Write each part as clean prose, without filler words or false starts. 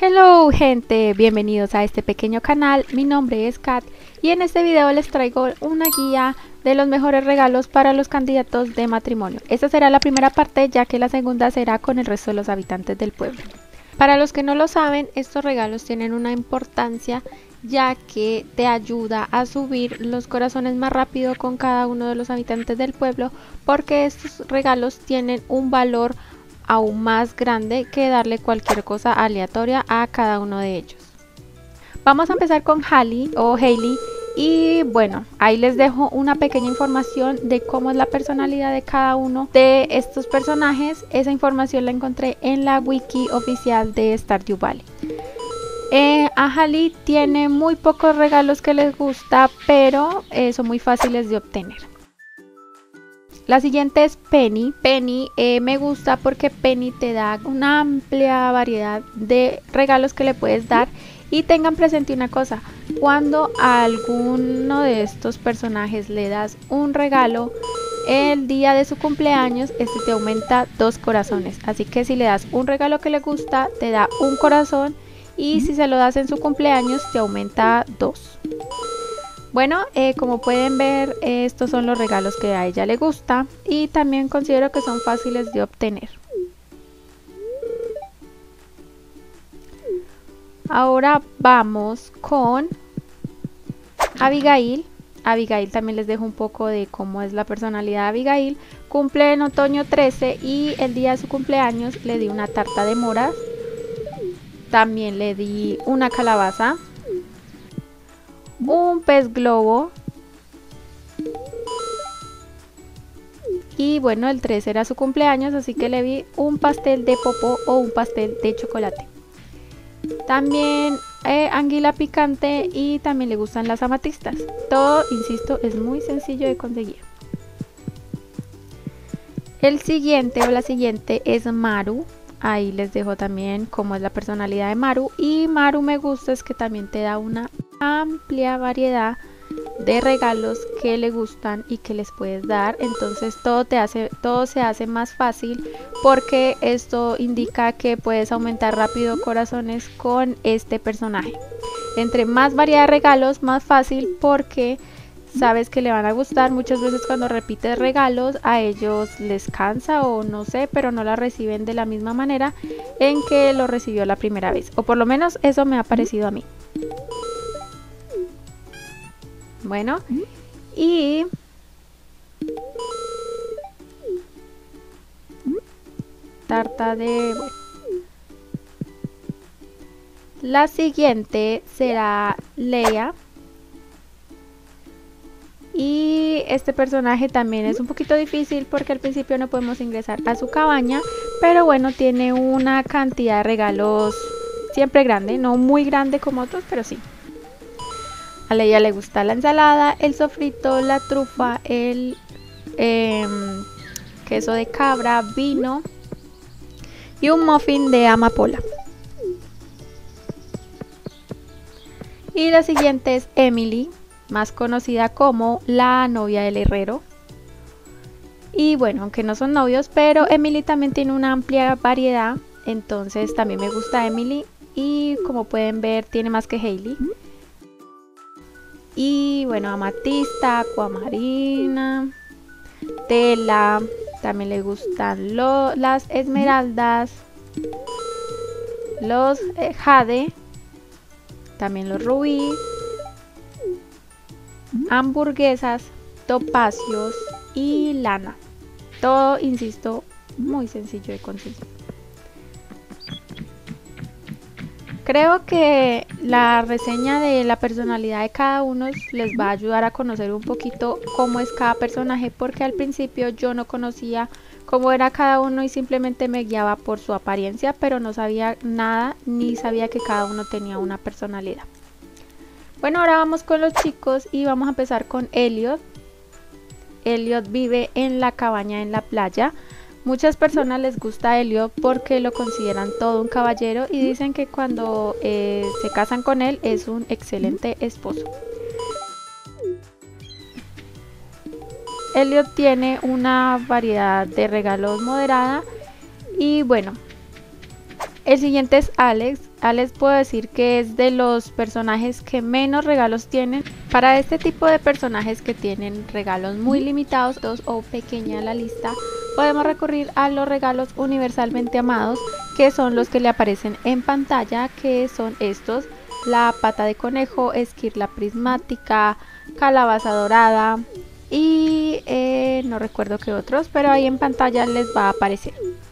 Hello gente, bienvenidos a este pequeño canal. Mi nombre es Kat y en este video les traigo una guía de los mejores regalos para los candidatos de matrimonio. Esta será la primera parte, ya que la segunda será con el resto de los habitantes del pueblo. Para los que no lo saben, estos regalos tienen una importancia, ya que te ayuda a subir los corazones más rápido con cada uno de los habitantes del pueblo, porque estos regalos tienen un valor aún más grande que darle cualquier cosa aleatoria a cada uno de ellos. Vamos a empezar con Hailey y bueno, ahí les dejo una pequeña información de cómo es la personalidad de cada uno de estos personajes. Esa información la encontré en la wiki oficial de Stardew Valley. A Hailey tiene muy pocos regalos que les gusta, pero son muy fáciles de obtener. La siguiente es Penny. Penny me gusta porque Penny te da una amplia variedad de regalos que le puedes dar. Y tengan presente una cosa: cuando a alguno de estos personajes le das un regalo el día de su cumpleaños, este te aumenta 2 corazones. Así que si le das un regalo que le gusta, te da un corazón, y si se lo das en su cumpleaños, te aumenta 2. Bueno, como pueden ver, estos son los regalos que a ella le gusta y también considero que son fáciles de obtener. Ahora vamos con Abigail. Abigail también les dejo un poco de cómo es la personalidad de Abigail. Cumple en otoño 13 y el día de su cumpleaños le di una tarta de moras. También le di una calabaza, un pez globo y bueno, el 13 era su cumpleaños, así que le di un pastel de popó o un pastel de chocolate. También anguila picante, y también le gustan las amatistas. Todo, insisto, es muy sencillo de conseguir. El siguiente o la siguiente es Maru. Ahí les dejo también cómo es la personalidad de Maru. Y Maru me gusta es que también te da una amplia variedad de regalos que le gustan y que les puedes dar. Entonces todo se hace más fácil, porque esto indica que puedes aumentar rápido corazones con este personaje. Entre más variedad de regalos, más fácil, porque sabes que le van a gustar. Muchas veces cuando repites regalos a ellos les cansa o no sé, pero no la reciben de la misma manera en que lo recibió la primera vez, o por lo menos eso me ha parecido a mí. Bueno, y tarta de... Bueno. La siguiente será Leia. Y este personaje también es un poquito difícil porque al principio no podemos ingresar a su cabaña, pero bueno, tiene una cantidad de regalos siempre grande, no muy grande como otros, pero sí. A Leia le gusta la ensalada, el sofrito, la trufa, el queso de cabra, vino y un muffin de amapola. Y la siguiente es Emily, más conocida como la novia del herrero. Y bueno, aunque no son novios, pero Emily también tiene una amplia variedad, entonces también me gusta Emily. Y como pueden ver, tiene más que Hailey. Y bueno, amatista, acuamarina, tela, también le gustan las esmeraldas, los jade, también los rubí, hamburguesas, topacios y lana. Todo, insisto, muy sencillo de conseguir. Creo que la reseña de la personalidad de cada uno les va a ayudar a conocer un poquito cómo es cada personaje, porque al principio yo no conocía cómo era cada uno y simplemente me guiaba por su apariencia, pero no sabía nada ni sabía que cada uno tenía una personalidad. Bueno, ahora vamos con los chicos y vamos a empezar con Elliot. Elliot vive en la cabaña en la playa. Muchas personas les gusta a Elliot porque lo consideran todo un caballero y dicen que cuando se casan con él es un excelente esposo. Elliot tiene una variedad de regalos moderada y bueno, el siguiente es Alex. acá les puedo decir que es de los personajes que menos regalos tienen. Para este tipo de personajes que tienen regalos muy limitados o pequeña la lista, podemos recurrir a los regalos universalmente amados, que son los que le aparecen en pantalla, que son estos: la pata de conejo, esquirla prismática, calabaza dorada y no recuerdo qué otros, pero ahí en pantalla les va a aparecer.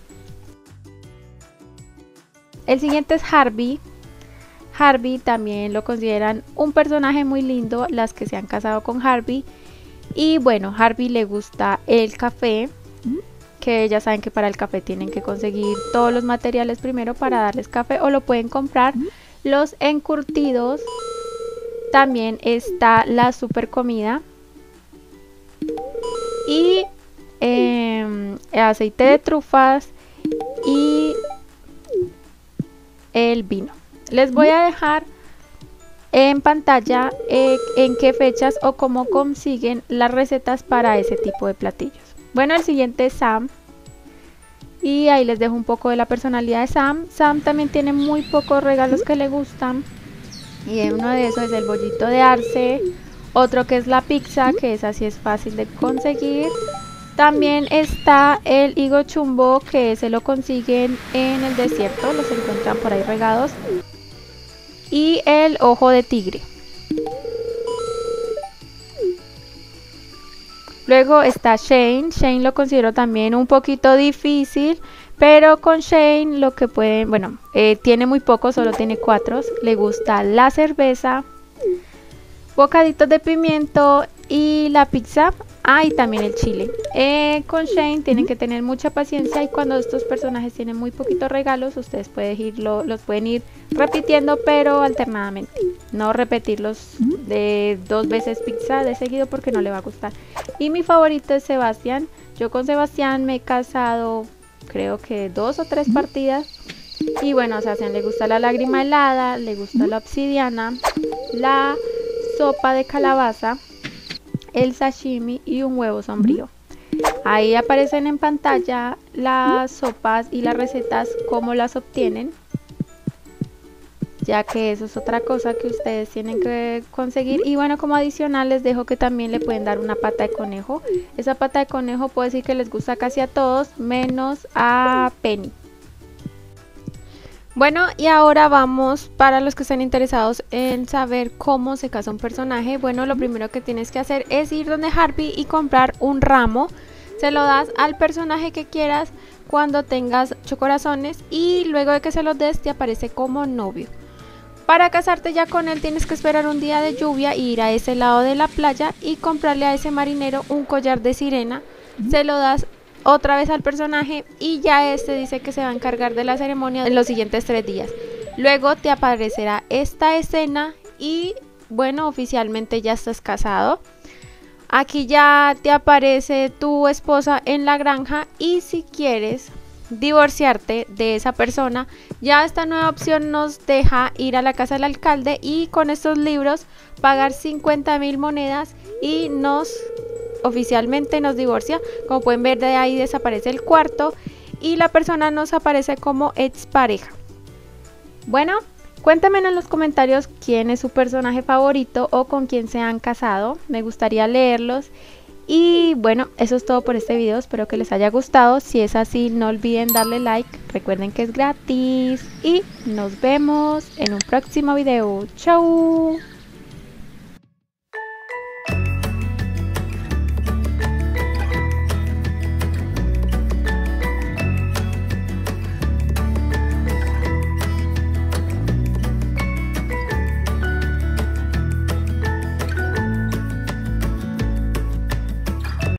El siguiente es Harvey. Harvey también lo consideran un personaje muy lindo las que se han casado con Harvey. Y bueno, Harvey le gusta el café, que ya saben que para el café tienen que conseguir todos los materiales primero para darles café, o lo pueden comprar. Los encurtidos, también está la super comida y aceite de trufas y el vino. Les voy a dejar en pantalla en qué fechas o cómo consiguen las recetas para ese tipo de platillos. Bueno, el siguiente es Sam. Y ahí les dejo un poco de la personalidad de Sam. Sam también tiene muy pocos regalos que le gustan. Y uno de esos es el bollito de arce. Otro que es la pizza, que esa sí es fácil de conseguir. También está el higo chumbo, que se lo consiguen en el desierto. Los encuentran por ahí regados. Y el ojo de tigre. Luego está Shane. Shane lo considero también un poquito difícil, pero con Shane lo que pueden, bueno, tiene muy poco, solo tiene 4. Le gusta la cerveza, bocaditos de pimiento y la pizza. Y también el chile. Con Shane tienen que tener mucha paciencia, y cuando estos personajes tienen muy poquitos regalos, ustedes los pueden ir repitiendo, pero alternadamente. No repetirlos de 2 veces pizza de seguido porque no le va a gustar. Y mi favorito es Sebastián. Yo con Sebastián me he casado creo que 2 o 3 partidas. Y bueno, a Sebastián le gusta la lágrima helada, le gusta la obsidiana, la sopa de calabaza, el sashimi y un huevo sombrío. Ahí aparecen en pantalla las sopas y las recetas, cómo las obtienen, ya que eso es otra cosa que ustedes tienen que conseguir. Y bueno, como adicional les dejo que también le pueden dar una pata de conejo. Esa pata de conejo puedo decir que les gusta casi a todos, menos a Penny. Bueno, y ahora vamos para los que estén interesados en saber cómo se casa un personaje. Bueno, lo primero que tienes que hacer es ir donde Harvey y comprar un ramo. Se lo das al personaje que quieras cuando tengas 8 corazones, y luego de que se los des te aparece como novio. Para casarte ya con él tienes que esperar un día de lluvia, ir a ese lado de la playa y comprarle a ese marinero un collar de sirena. Se lo das otra vez al personaje y ya este dice que se va a encargar de la ceremonia en los siguientes 3 días. Luego te aparecerá esta escena y bueno, oficialmente ya estás casado. Aquí ya te aparece tu esposa en la granja, y si quieres divorciarte de esa persona, ya esta nueva opción nos deja ir a la casa del alcalde y con estos libros pagar 50.000 monedas y oficialmente nos divorcia. Como pueden ver, de ahí desaparece el cuarto y la persona nos aparece como expareja. Bueno, cuéntenme en los comentarios quién es su personaje favorito o con quién se han casado. Me gustaría leerlos. Y bueno, eso es todo por este video. Espero que les haya gustado. Si es así, no olviden darle like. Recuerden que es gratis. Y nos vemos en un próximo video. ¡Chao!